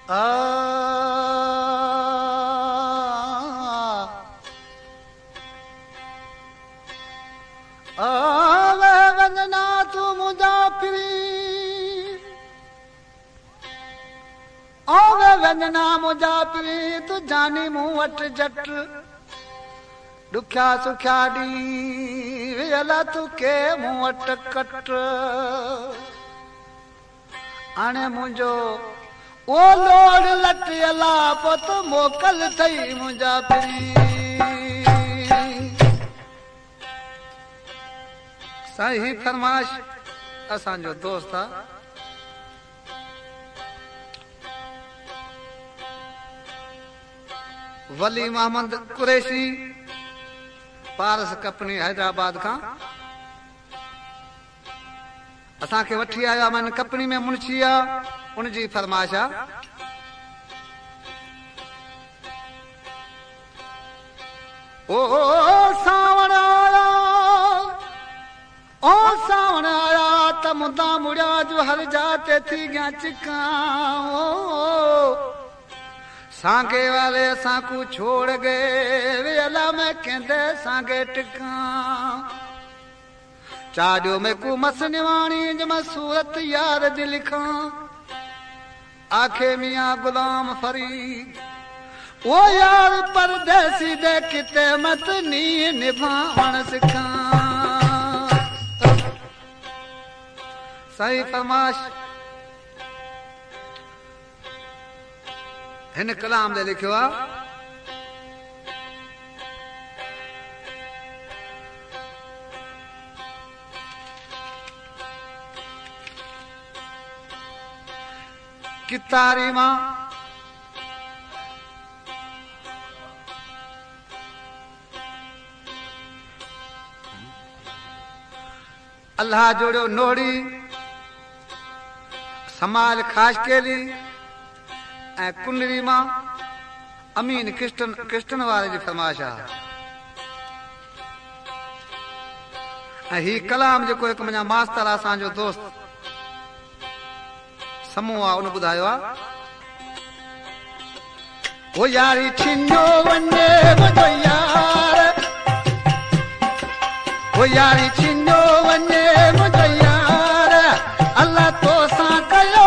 आवे वंदना तू मुझा फिरी आवे वंदना मुझा फिरी तू जानी मुंह वट जट दुख्या सुख्या दी अला तू के मुंह वट कट आने मुझो ओ लोड लट अला पुत मोकल थई मुझा फिरी सही फरमाश असांजो दोस्त आ वली मोहम्मद कुरैशी पारस कपनी हैदराबाद का असा के वठी आया मन कपनी में मुंशी आ उनजी फरमाश आ ओ सावण आया ओ सावण आया त मुदा मुड़िया जो हर जाते थी गया चिका सांगे वाले सांकू छोड़ गए वेला में कहते सांगे टिका चाडियो में को मस निवाणी जम सूरत यार दिल लिखा आखे मियां गुलाम फरीद ओ यार परदेसी दे किते मत नी निभावण सिखा सही फरमाश हिन कलाम दे लिखियो आ कितारी मां अल्लाह जोड़ो नोड़ी समाल खास केली ऐं कुंडली मां अमीन कृष्ण वाले जी फरमाश आ ऐं ही कलाम जेको हिकु मुंहिंजा मास्तर असांजो दोस्त समूह आ उन ॿुधायो आ ओ यारी छिंजो वञे मुंहिंजो यार ओ यारी छिंजो वञे मुंहिंजो यार अल्लाह तो सां कयो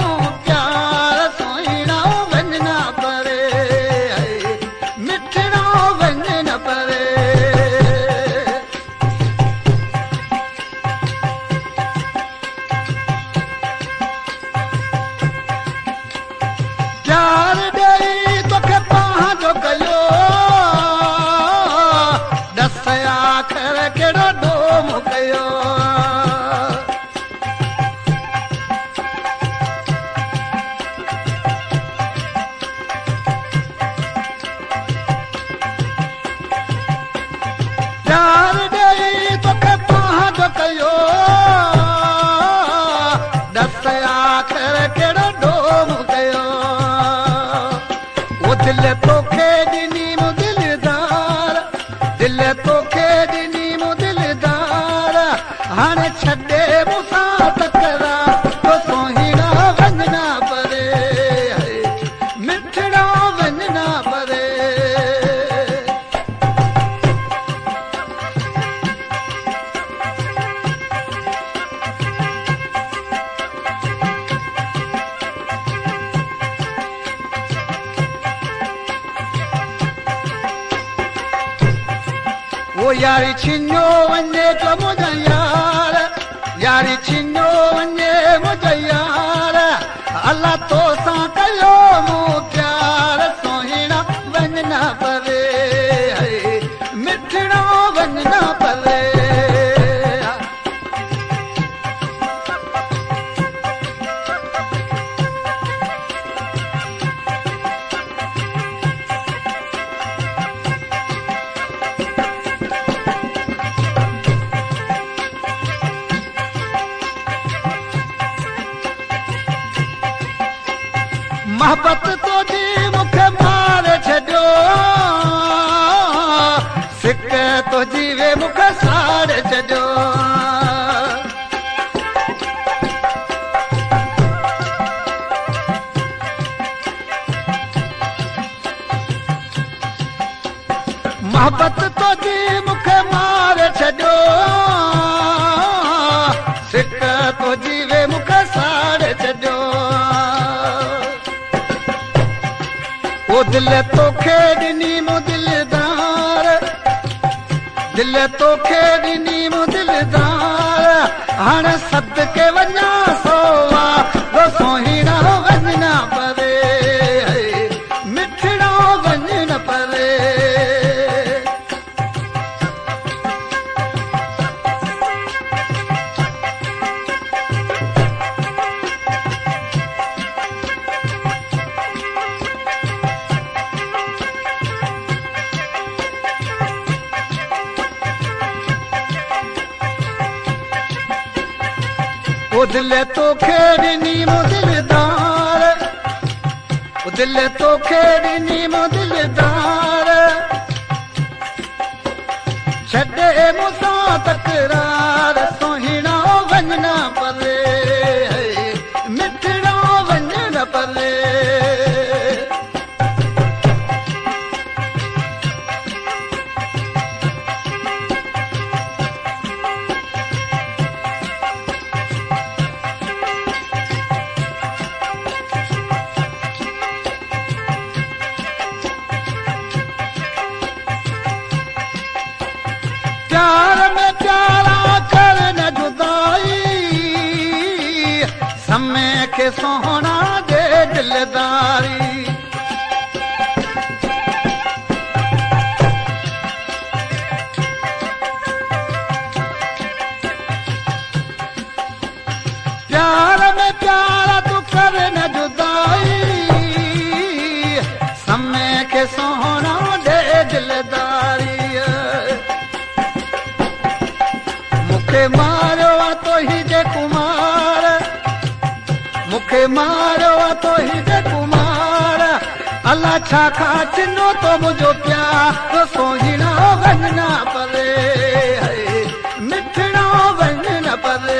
यारी छिन्नो वने तो मुझे यार यारी छिन्नो वने मुझे यार अल्लाह तो सा कयो मु प्यार सोहिना वनना पवे मिठड़ो वनना पवे मोहब्बत तो जी मुखे मार छो सिक तो जीवे मुखे साड़ छो मोहब्बत तो जी मुखे मार छॾियो सिक तो जीवे मुखे साड़ छॾियो ओ दिल तोखे ॾिनी मूं दिलदार दिल तोखे ॾिनी मूं दिलदार हाणे सदके वञा सोवा रो सोहीणा वञना परे मिठड़ा वञन परे ओ दिल तोखे ॾिनी मूं दिलदार ओ दिल तोखे ॾिनी मूं दिलदार छॾे मूंसां तकरार सोहीणा वञना परे मिठड़ा वञन परे प्यार में प्यारा कर न जुदाई समय के सोहना दे दिलदारी प्यार में प्यारा तू कर न जुदाई समय के सोहना दे दिलदारी मुखे मारो तो ही जे कुमार मुखे मारो तो ही जे कुमार अल्लाह छा खा चिनो तो मुझो प्यार सोहीणा वञना परे मिठड़ा वञन परे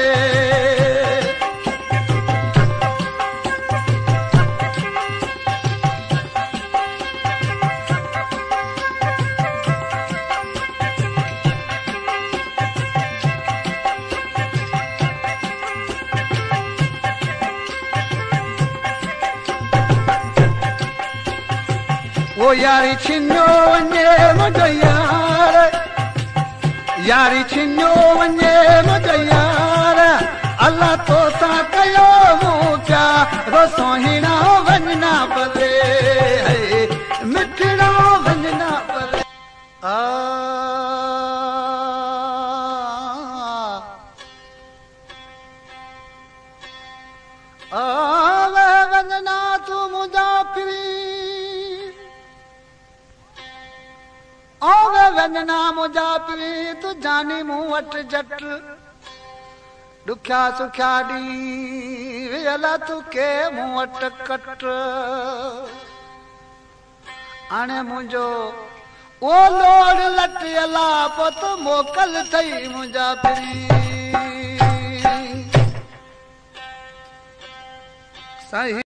ओ यारी छिनो वञे मुंहिंजो यार यारी छिनो वञे मुंहिंजो यार अल्लाह तो सां कयो मूं प्यार सोहीणा वञना परे मिठड़ा वञना परे आवे वञना तू मुंहिंजा पीर आवे वञना मुंहिंजा पीर तू जानी मूं वटि झट ॾुखिया सुखिया ॾींहं अला तू के मूं वटि कट हाणे मुंहिंजो ओ लोड़ लट अला पुत मोकल अथई मुंहिंजा पीर साईं